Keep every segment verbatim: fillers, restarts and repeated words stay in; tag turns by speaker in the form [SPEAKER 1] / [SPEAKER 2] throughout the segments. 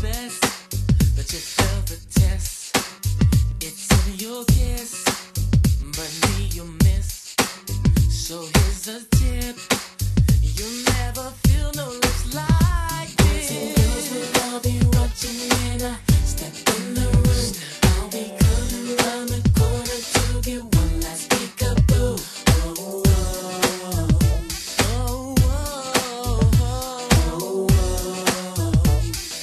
[SPEAKER 1] best, but you failed the test. It's in your kiss, but me you miss. So here's a tip: you'll never feel no lips like this. Boys and girls will all be watching when I step in the room. I'll be coming round the corner to get one last peekaboo. Oh, oh, oh, oh, oh, oh.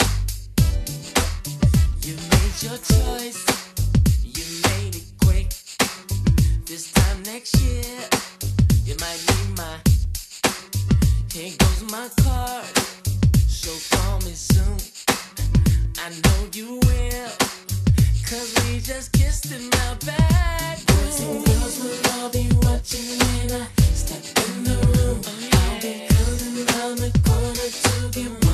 [SPEAKER 1] You made your choice, you made it quick. This time next year, you might need my. Here goes my card, so call me soon. I know you will, cause we just kissed in my back room. Boys and girls will all be watching when I step in the room. Oh, yeah. I'll be coming round the corner to get